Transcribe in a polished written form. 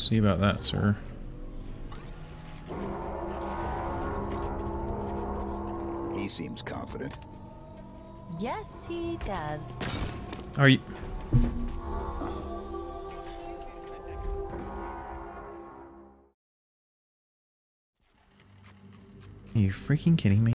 See about that, sir. He seems confident. Yes, he does. Are you... Are you freaking kidding me?